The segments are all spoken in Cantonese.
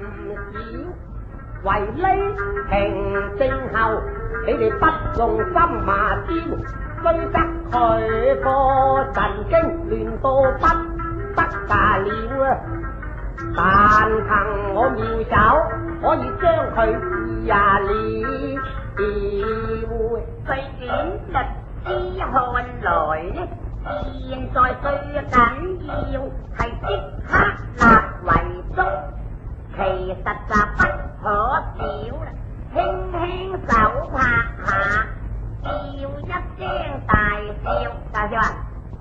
為呢平正後，你哋不用心麻焦，雖則佢個神經亂到不得了啊！但憑我妙手，可以將佢治了。 據典律師看來呢，現在最緊要係即刻立為宗，其實就不可少啦。輕輕手拍下，笑一聲大笑，大笑啊！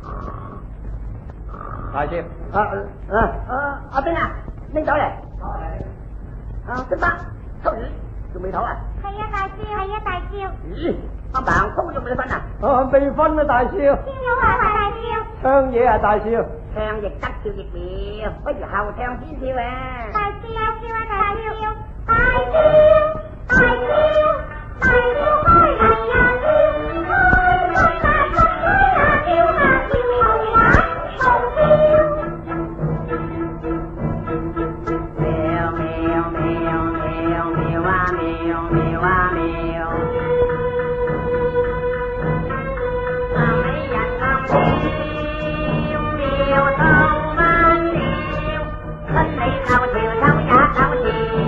大笑。 阿邊啊，拎走嚟。識得，出魚仲未唞啊？ 係啊，大少，係啊，大少。 咦，阿盲通仲未分啊？ 未分啊，大少。 邊有話大少？ 唱嘢啊，大少。 唱亦得，笑亦妙，不如後唱先笑啊！ 大少啊，笑啊，大少，大少，大少，大少開嚟啊！開開大吉啊！笑啊，笑紅話紅笑。 妙妙妙妙妙啊妙妙啊妙！啊美人啊妙妙到不了，春里透潮秋也透潮。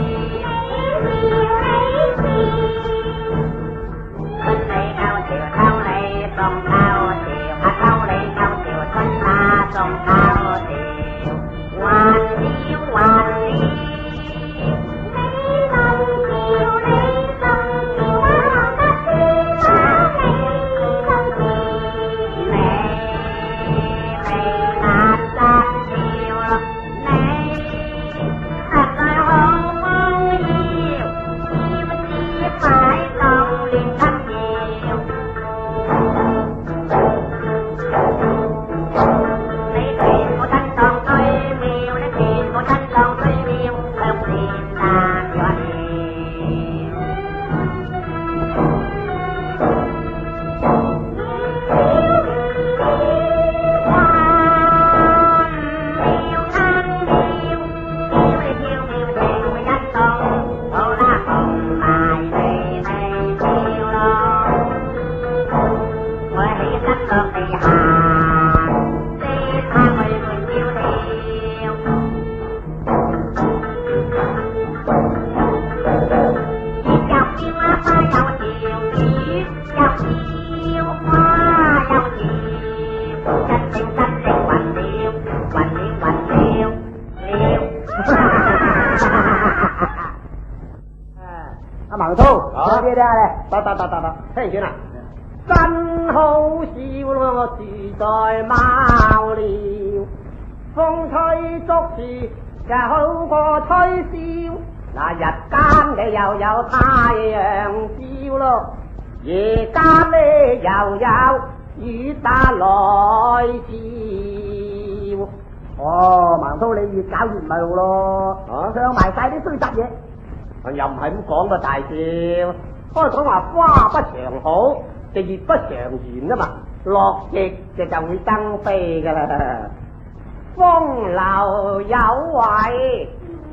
得，聽住啦！真好笑咯，時代貌了，風吹竹樹就好過吹簫。嗱，日間你又有太陽照咯，夜間呢又有雨打來照。 哦，盲刀你越搞越唔係路咯，唱埋晒啲衰雜嘢。 又唔係咁講嘅，大少。開講話花不常好，就月不常圓啊嘛，落極就會爭飛噶啦。風流有為，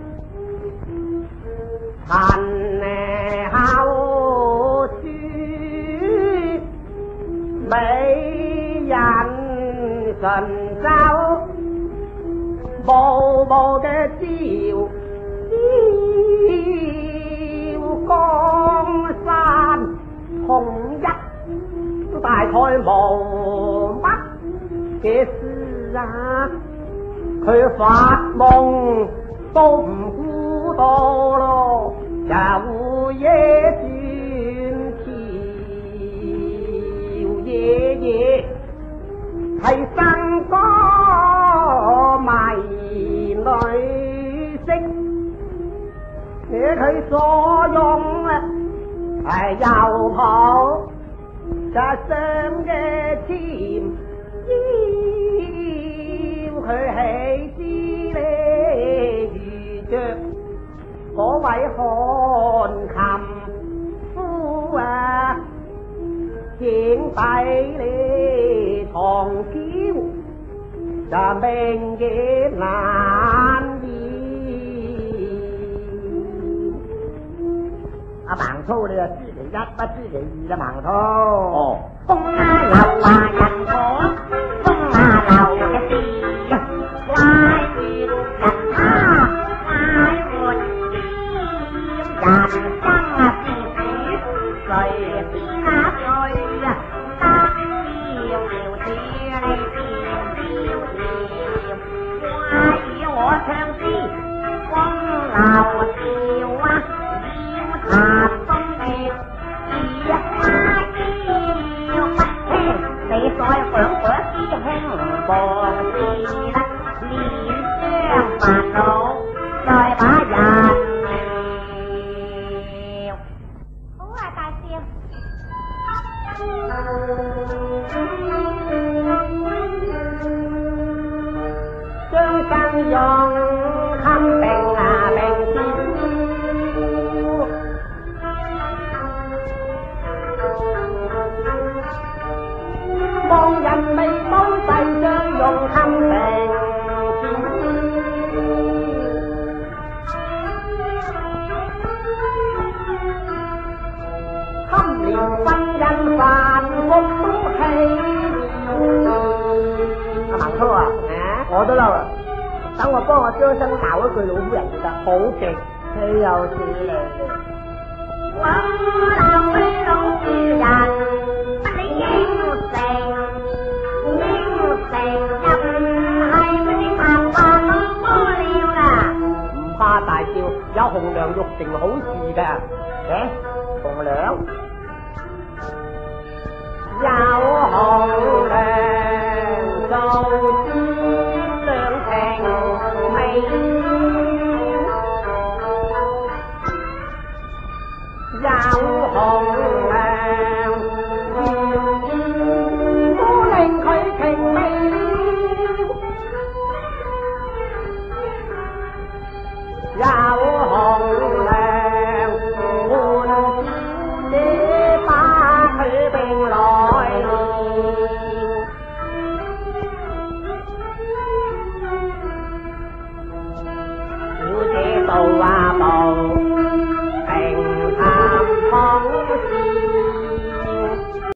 陳後書，美人神州，步步嘅照江山統一，都大概冇乜嘅事啊！佢發夢都唔估到咯，又夜轉條夜夜係生歌迷女色。佢所用啊係油泡，就上嘅甜，要佢起知咧如着嗰位漢琴夫啊，請抵你堂橋，就命嘅難移。 盲粗你啊，知其一不知其二啦，盲粗。 哦， 風啊流啊人火，風啊流嘅事，怪絕人他快活啲，人生啊是鼠，隨便啊隨啊，得要條處理變飄飄，怪與我唱詩，風流笑啊，要插風月，而花要不聽，你再想嗰啲興旺事啦，面將煩惱再把人聊。 好啊，大少。 將生用堪定啊明朝，望人未當世將用堪定朝，堪連婚姻繁複都起阿盲粗啊，我都嬲啦，等我幫我張生鬧一句老夫人就得。 好極。 豈有此理！ 我鬧佢老婦人，不理應承，應承又唔係嗰啲白話老夫了啦。 唔怕大少，有紅娘育成好事㗎。 紅娘有紅娘做先兩情未了，有紅娘都令佢情未了，有